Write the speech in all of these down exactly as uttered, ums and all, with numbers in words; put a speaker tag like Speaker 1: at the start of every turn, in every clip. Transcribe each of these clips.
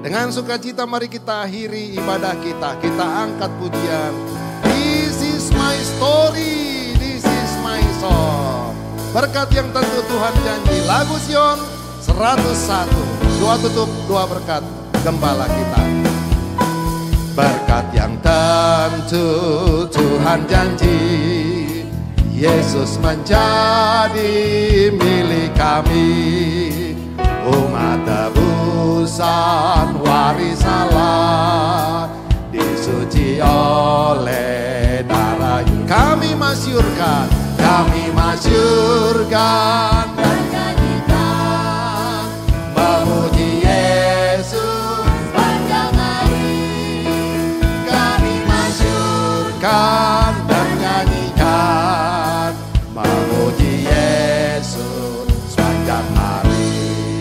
Speaker 1: Dengan sukacita mari kita akhiri ibadah kita. Kita angkat pujian. This is my story, this is my song. Berkat yang tentu Tuhan janji. Lagu Sion seratus satu. Doa tutup, doa berkat gembala kita. Berkat yang tentu Tuhan janji, Yesus menjadi milik kami. Umat tebusan warisan disuci oleh darah. Kami masyurkan, kami masyurkan dan nyanyikan, memuji Yesus panjang hari. Kami masyurkan dan nyanyikan, memuji Yesus sepanjang hari.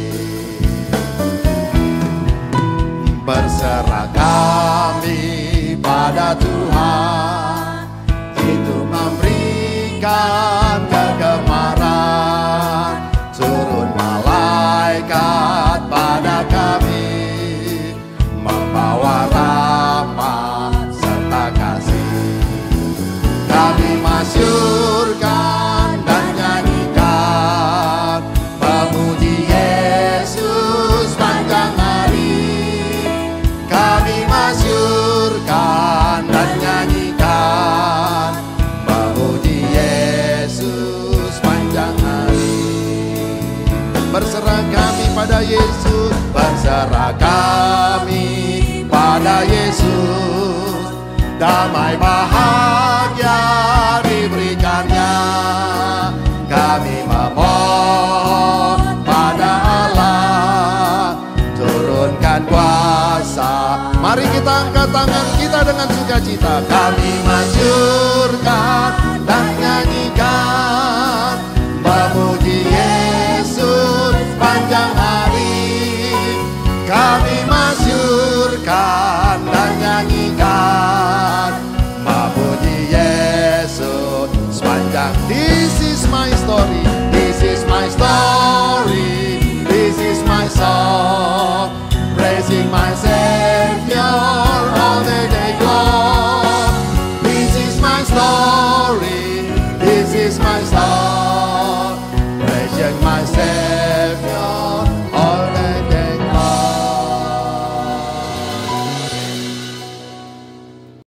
Speaker 1: Berserah kami pada Tuhan, itu memberikan kegemaran. Turun malaikat pada kami, membawa rahmat serta kasih. Kami masyurkan dan nyanyikan, memuji Yesus panjang hari. Kami masyurkan dan nyanyikan, memuji Yesus panjang hari. Berserah kami pada Yesus, berserah kami pada Yesus. Damai bahagia diberikannya. Kami memohon pada Allah, turunkan kuasa. Mari kita angkat tangan kita dengan sukacita. Kami masyurkan dan nyanyikan, memuji Yesus panjang hari. Kami masyurkan